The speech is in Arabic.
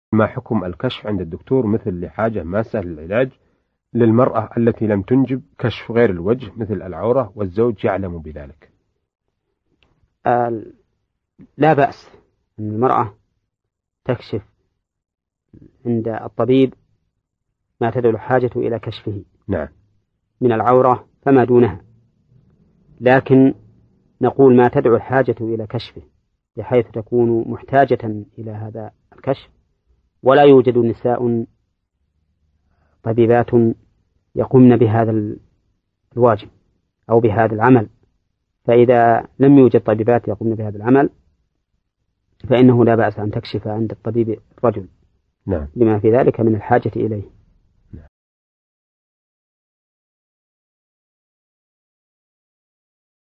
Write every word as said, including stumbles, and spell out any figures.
ما حكم الكشف عند الدكتور مثل لحاجة ماسة للعلاج للمرأة التي لم تنجب كشف غير الوجه مثل العورة والزوج يعلم بذلك؟ آه لا بأس أن المرأة تكشف عند الطبيب ما تدعو الحاجة إلى كشفه. نعم. من العورة فما دونها، لكن نقول ما تدعو الحاجة إلى كشفه بحيث تكون محتاجة إلى هذا الكشف، ولا يوجد نساء طبيبات يقومن بهذا الواجب أو بهذا العمل، فإذا لم يوجد طبيبات يقومن بهذا العمل فإنه لا بأس أن تكشف عند الطبيب الرجل. نعم. لما في ذلك من الحاجة إليه.